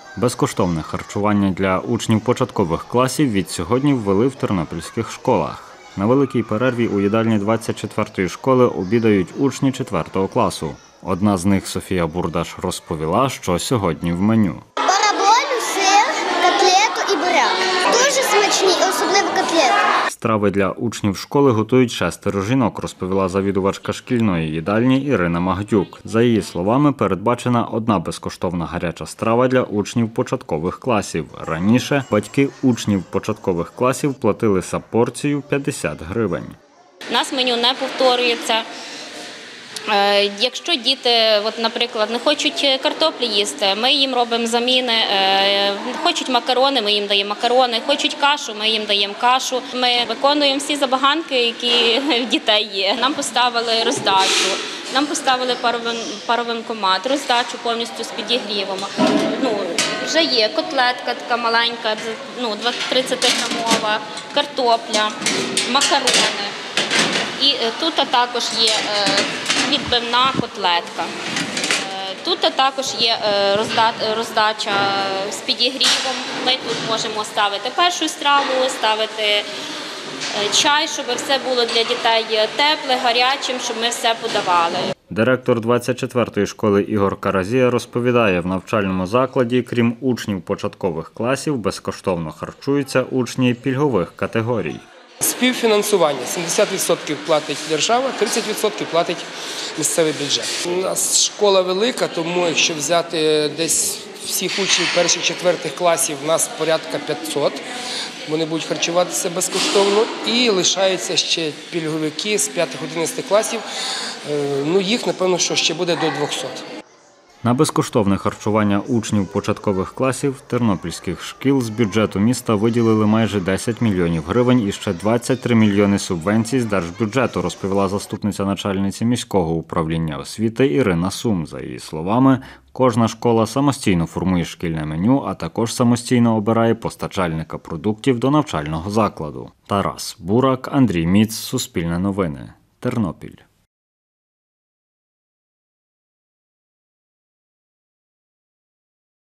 Безкоштовне харчування для учнів початкових класів від сьогодні ввели в тернопільських школах. На великій перерві у їдальні 24-ї школи обідають учні 4-го класу. Одна з них, Софія Бурдаш, розповіла, що сьогодні в меню. Бараболю, сир, котлету і буряк. Дуже смачні, особливо котлету. Страви для учнів школи готують 6 жінок, розповіла завідувачка шкільної їдальні Ірина Магдюк. За її словами, передбачена одна безкоштовна гаряча страва для учнів початкових класів. Раніше батьки учнів початкових класів платили за порцію 50 гривень. У нас меню не повторюється. Якщо діти, наприклад, не хочуть картоплі їсти, ми їм робимо заміни. Хочуть макарони, ми їм даємо макарони. Хочуть кашу, ми їм даємо кашу. Ми виконуємо всі забаганки, які в дітей є. Нам поставили роздачу, нам поставили паровинкомат, роздачу повністю з підігрівом. Вже є котлетка така маленька, 30-грамова, картопля, макарони. І тут також є відбивна котлетка. Тут також є роздача з підігрівом. Ми тут можемо ставити першу страву, ставити чай, щоб все було для дітей тепле, гарячим, щоб ми все подавали. Директор 24-ї школи Ігор Каразія розповідає, в навчальному закладі, крім учнів початкових класів, безкоштовно харчуються учні пільгових категорій. Співфінансування. 70% платить держава, 30% платить місцевий бюджет. У нас школа велика, тому якщо взяти десь всіх учнів перших-четвертих класів, у нас порядка 500. Вони будуть харчуватися безкоштовно. І лишаються ще пільговики з 5-11 класів. Їх, напевно, що ще буде до 200. На безкоштовне харчування учнів початкових класів тернопільських шкіл з бюджету міста виділили майже 10 мільйонів гривень і ще 23 мільйони субвенцій з держбюджету, розповіла заступниця начальниці міського управління освіти Ірина Сум. За її словами, кожна школа самостійно формує шкільне меню, а також самостійно обирає постачальника продуктів до навчального закладу. Тарас Бурак, Андрій Міц, Суспільне новини, Тернопіль.